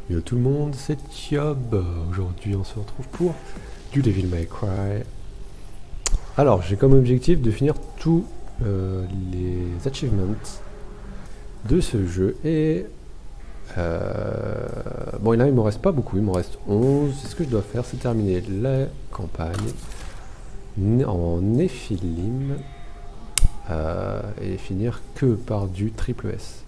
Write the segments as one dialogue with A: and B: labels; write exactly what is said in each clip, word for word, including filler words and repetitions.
A: Yo tout le monde, c'est Thiob. Aujourd'hui on se retrouve pour du Devil May Cry. Alors j'ai comme objectif de finir tous euh, les achievements de ce jeu et euh, bon là il m'en reste pas beaucoup, il m'en reste onze. Ce que je dois faire c'est terminer la campagne en Néphilim euh, et finir que par du triple S.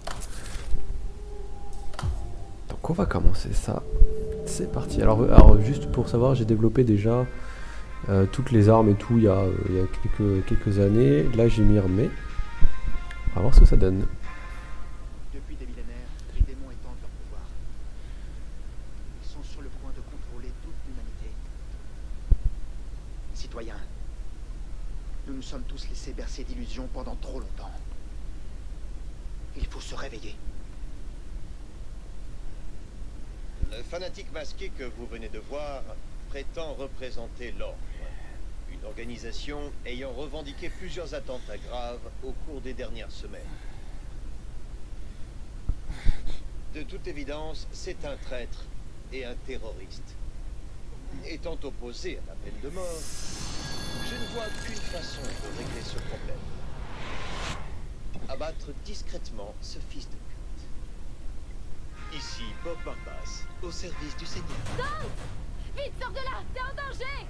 A: Donc on va commencer ça, c'est parti. Alors, alors juste pour savoir, j'ai développé déjà euh, toutes les armes et tout il y a, euh, il y a quelques, quelques années. Là j'ai mis remet. On va voir ce que ça donne.
B: Depuis des millénaires, les démons étendent leur pouvoir. Ils sont sur le point de contrôler toute l'humanité. Citoyens, nous nous sommes tous laissés bercer d'illusions pendant trop longtemps. Il faut se réveiller.
C: Le fanatique masqué que vous venez de voir prétend représenter l'Ordre, une organisation ayant revendiqué plusieurs attentats graves au cours des dernières semaines. De toute évidence, c'est un traître et un terroriste. Étant opposé à la peine de mort, je ne vois qu'une façon de régler ce problème. Abattre discrètement ce fils de pute. Ici Bob Barbas, au service du Seigneur.
D: Stop! Vite, sors de là! T'es en danger!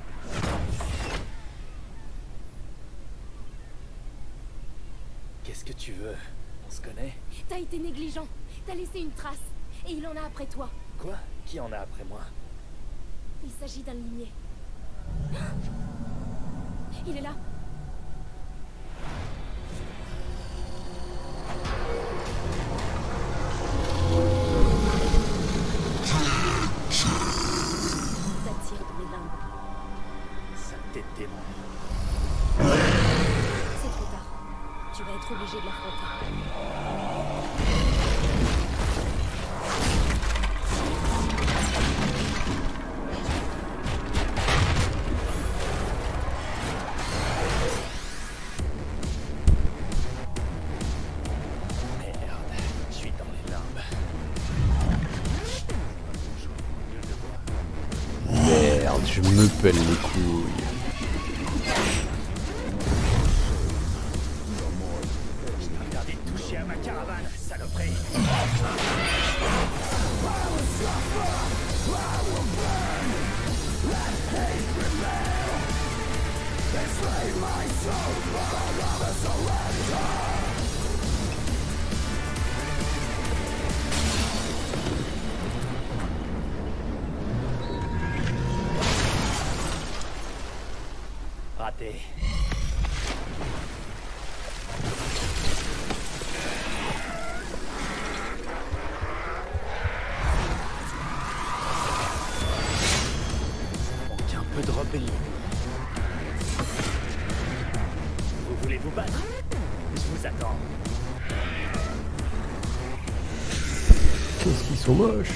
E: Qu'est-ce que tu veux? On se connaît?
D: T'as été négligent. T'as laissé une trace. Et il en a après toi.
E: Quoi? Qui en a après moi?
D: Il s'agit d'un limier. Il est là. T'attire dans les limbes.
E: Saleté de démon.
D: C'est trop tard. Tu vas être obligé de l'affronter.
E: Merde, je suis dans les limbes.
A: Merde, je me pèle les couilles.
E: Je t'ai interdit de toucher à ma caravane, saloperie. Raté. Manque un peu de rébellion. Vous voulez vous battre? Je vous attends.
A: Qu'est-ce qu'ils sont moches.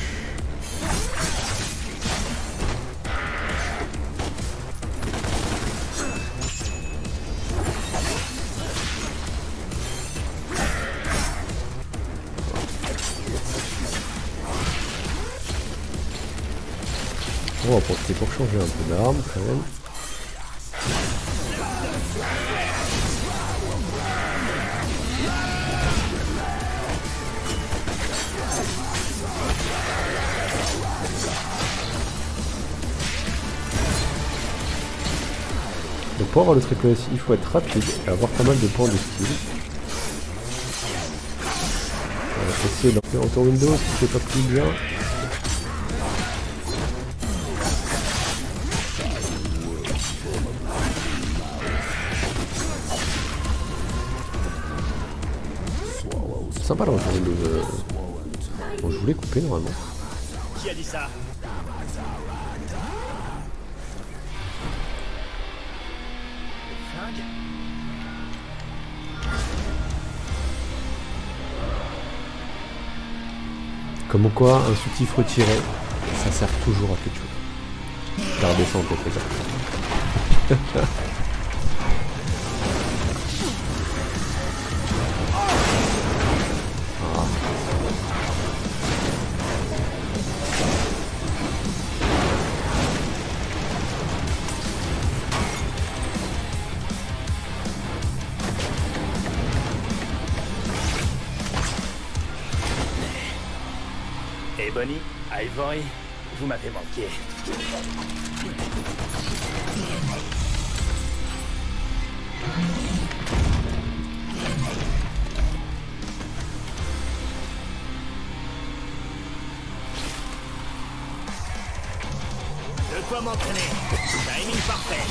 A: On va profiter pour changer un peu d'armes quand même. Donc pour avoir le triple S, il faut être rapide et avoir pas mal de points de skill. On va essayer d'en faire autour Windows si c'est pas plus bien. Sympa le retour Windows. Euh... Bon, je voulais couper normalement.
E: Qui a dit ça? Flingue?
A: Comme quoi, un soutif retiré, ça sert toujours à quelque chose. Gardez ça en tête, les gars.
E: Et Bonnie, Ivory, vous m'avez manqué. De quoi m'entraîner. Timing parfait.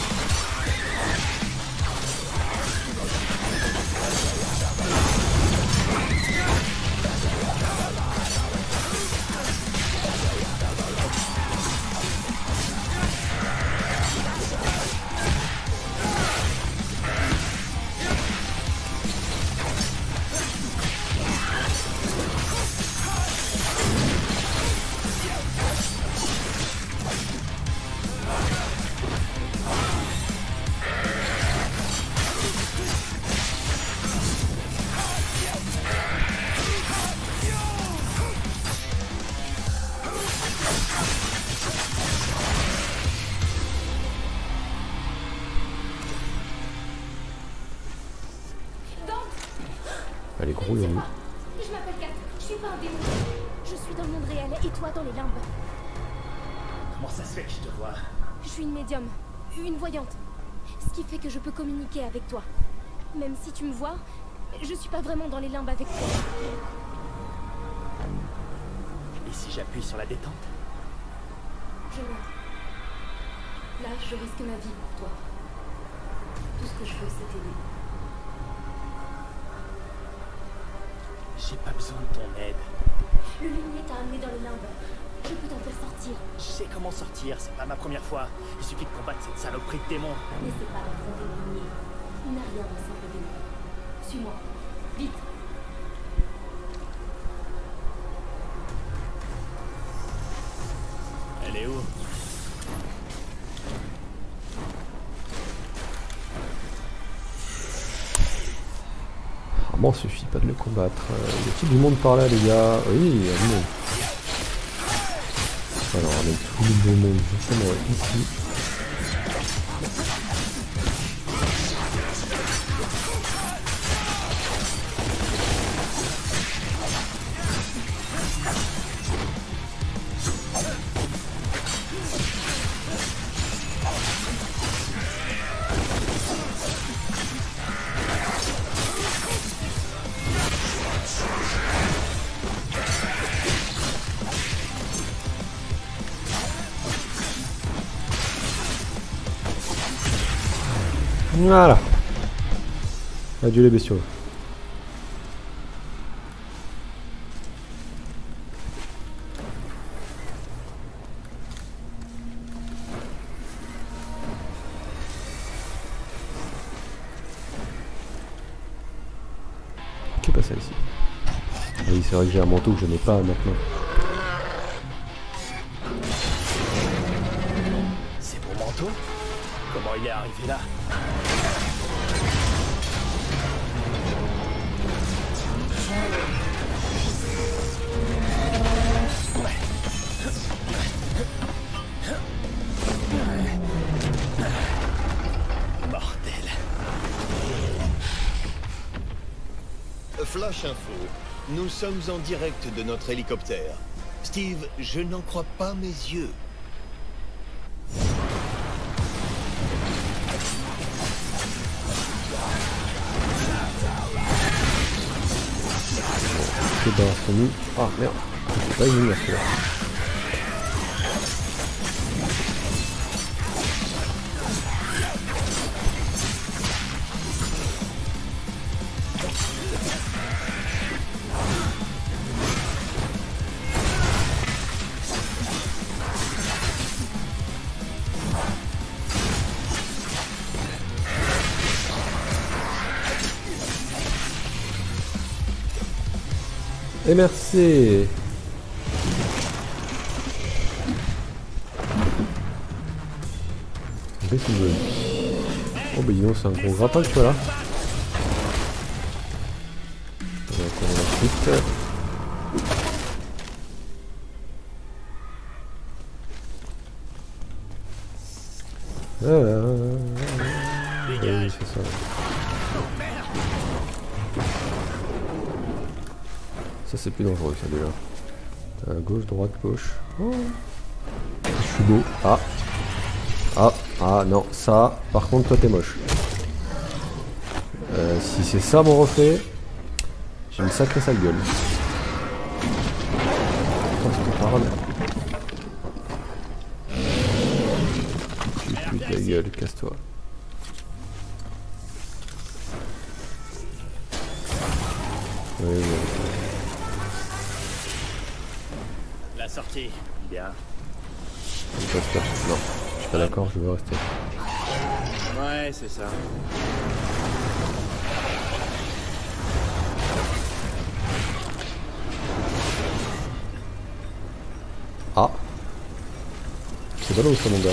A: Elle est gros, Yomi.
D: Je m'appelle Kat, je suis pas un démon. Je suis dans le monde réel et toi dans les limbes.
E: Comment ça se fait que je te vois?
D: Je suis une médium, une voyante. Ce qui fait que je peux communiquer avec toi. Même si tu me vois, je suis pas vraiment dans les limbes avec toi.
E: Et si j'appuie sur la détente?
D: Je meurs. Là, je risque ma vie pour toi. Tout ce que je veux, c'est t'aider.
E: J'ai pas besoin de ton aide.
D: Le lumier t'a amené dans les limbes. Je peux t'en faire sortir.
E: Je sais comment sortir, c'est pas ma première fois. Il suffit de combattre cette saloperie de démon.
D: N'essaie pas d'affronter le lumier. Il n'a rien d'un simple démon. Suis-moi. Vite.
E: Elle est où?
A: Bon, suffit pas de le combattre. Euh, y a-t-il du monde par là, les gars? Oui, il y a du monde. Alors, on a tout le beau monde justement ici. Voilà. Adieu les bestiaux. Qui est passé ici? Ah oui, c'est vrai que j'ai un manteau que je n'ai pas maintenant.
E: C'est mon manteau? Comment il est arrivé là? Mortel.
C: Flash info. Nous sommes en direct de notre hélicoptère. Steve, je n'en crois pas mes yeux.
A: C'est dans son nid. Ah merde, c'est pas une lumière celui-là. Et merci. Qu'est-ce qu'il veut? Oh bah dis donc, c'est un gros grappin que tu vois là. On va encore la suite. Euh... Oui, c'est ça. Ça c'est plus dangereux ça déjà. Euh, gauche, droite, gauche. Oh. Je suis beau. Ah. Ah, ah non, ça, par contre, toi t'es moche. Euh, si c'est ça mon reflet, j'ai une sacrée sale gueule. Attends, c'est qu'on parle. Tu pues ta gueule, casse-toi. Oui, oui.
E: La sortie, bien.
A: Imposteur. Non, je suis pas d'accord, je veux rester.
E: Ouais, c'est ça.
A: Ah. C'est pas là où ça mon gars.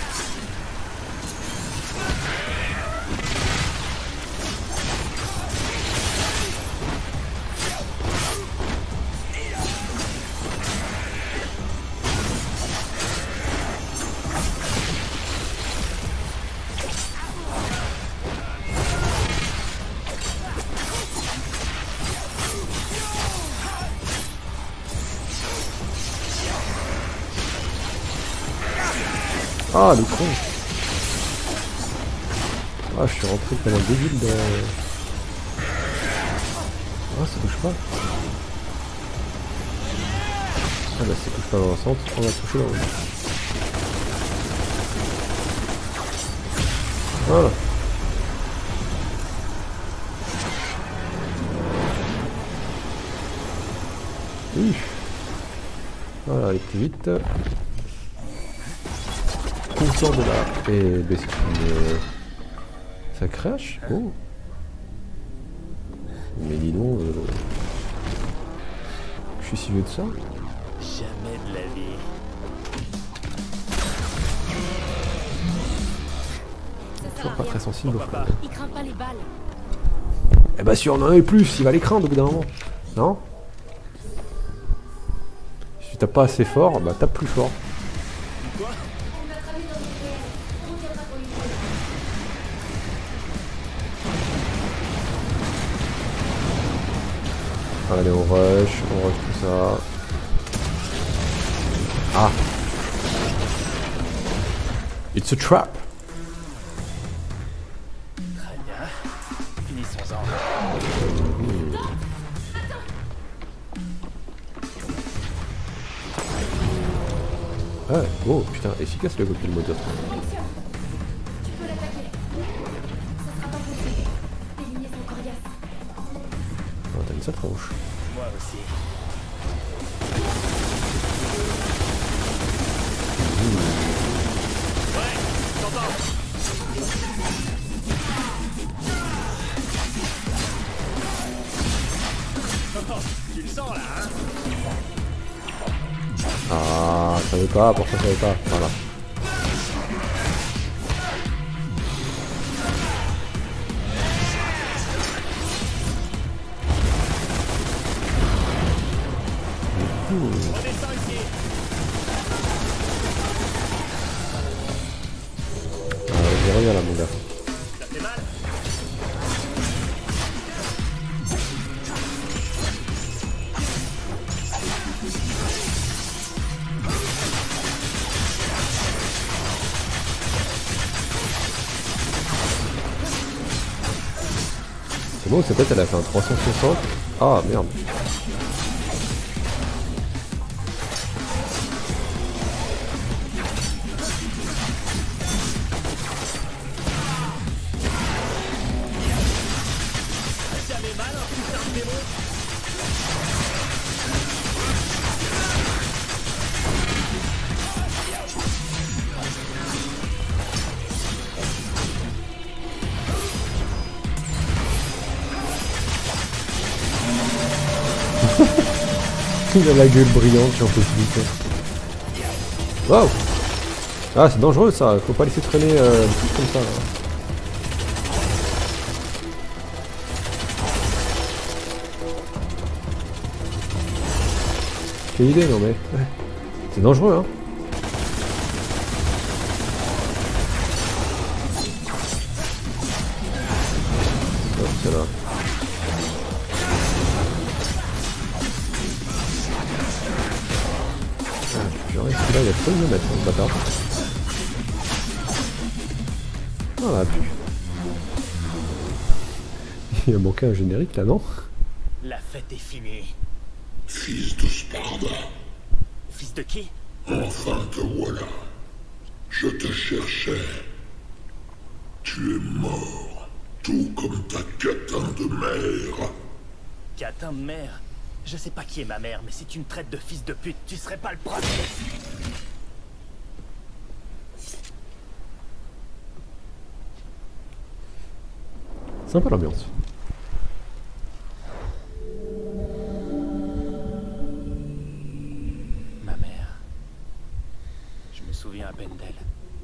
A: Ah le con. Ah je suis rentré comme un débile dans... Ah ça touche pas. Ah bah ça touche pas dans le centre, on va toucher dans le... Voilà. Oui. Voilà, aller plus vite. On sort de là. Et ben, c'est une... Ça crache. Oh. Mais dis donc, euh... je suis si vieux de ça.
E: Jamais de la vie.
D: Ça sert
A: Toujours
D: à
A: pas
D: rien.
A: très sensible au
E: Pourquoi
A: feu.
D: Il craint pas les balles.
A: Eh bah si on en a eu plus, il va les craindre au bout d'un moment. Non? Si tu tapes pas assez fort, bah tape plus fort. Allez, on rush, on rush tout ça. Ah! It's a trap!
E: Très bien. Finissons-en.
A: Ah, oh putain, efficace le cocktail moteur.
D: Tu peux l'attaquer. Ça sera pas possible. Tes lignes sont coriaces.
A: Oh, t'as mis sa tronche.
E: Moi aussi. Ouais, t'entends. Tu le sens là, hein?
A: Ah, ça veut pas, pourquoi ça veut pas? Voilà.
E: Redescends ici.
A: Euh, je reviens là mon gars.
E: Ça fait mal?
A: C'est bon, sa tête elle a fait un trois cent soixante. Ah merde.
E: Jamais mal, un putain de démon.
A: Il a la gueule brillante, j'en peux plus. Waouh! Ah, c'est dangereux ça, faut pas laisser traîner euh, des trucs comme ça. Là. Quelle idée, non mais. Ouais. C'est dangereux, hein. Hop, c'est là. purée, celui-là il a trop de me mettre, hein, le bâtard. Voilà, plus. Il a manqué un générique là, non?
E: La fête est finie.
F: Fils de Sparda,
E: Fils de qui?
F: enfin te voilà. Je te cherchais. Tu es mort, tout comme ta catin de mère.
E: Catin de mère? Je sais pas qui est ma mère, mais si tu me traites de fils de pute, tu serais pas le premier.
A: Sympa l'ambiance.
E: Ma mère. Je me souviens à peine d'elle.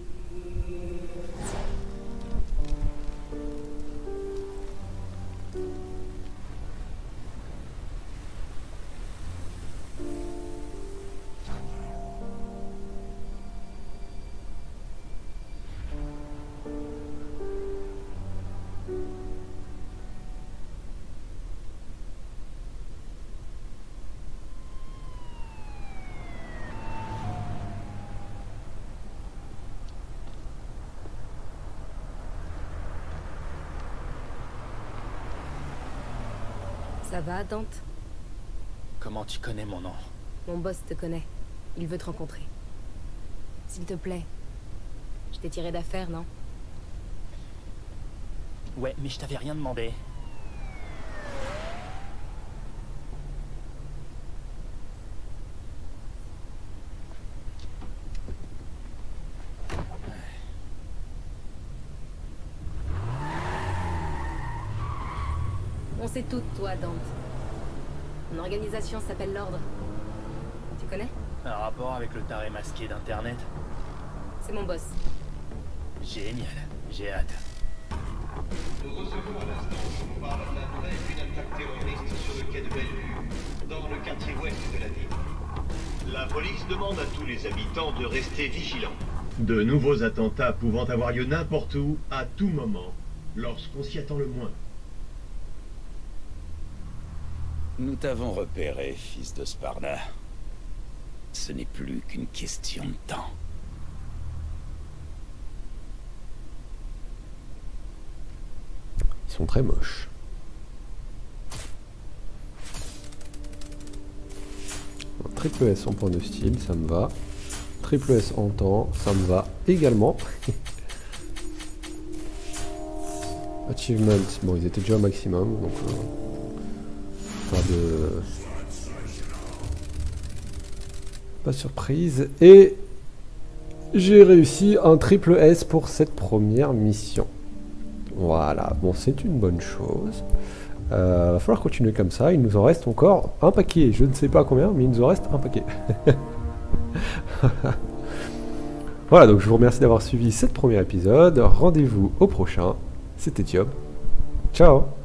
D: Ça va, Dante?
E: Comment tu connais mon nom?
D: Mon boss te connaît. Il veut te rencontrer. S'il te plaît. Je t'ai tiré d'affaire, non?
E: Ouais, mais je t'avais rien demandé.
D: On sait tout de toi, Dante. Mon organisation s'appelle l'Ordre. Tu connais?
E: Un rapport avec le taré masqué d'internet?
D: C'est mon boss.
E: Génial, j'ai hâte.
G: Nous recevons à l'instant, je vous parle d'un vrai une attaque terroriste sur le quai de Bellevue, dans le quartier ouest de la ville. La police demande à tous les habitants de rester vigilants. De nouveaux attentats pouvant avoir lieu n'importe où, à tout moment, lorsqu'on s'y attend le moins.
H: Nous t'avons repéré, fils de Sparda. Ce n'est plus qu'une question de temps.
A: Ils sont très moches. Un triple S en point de style, ça me va. Triple S en temps, ça me va également. Achievement, bon ils étaient déjà au maximum, donc euh, pas de... pas de surprise. Et j'ai réussi un triple S pour cette première mission. Voilà, bon c'est une bonne chose. Euh, va falloir continuer comme ça, il nous en reste encore un paquet, je ne sais pas combien, mais il nous en reste un paquet. Voilà, donc je vous remercie d'avoir suivi ce premier épisode, rendez-vous au prochain, c'était Thiob, ciao.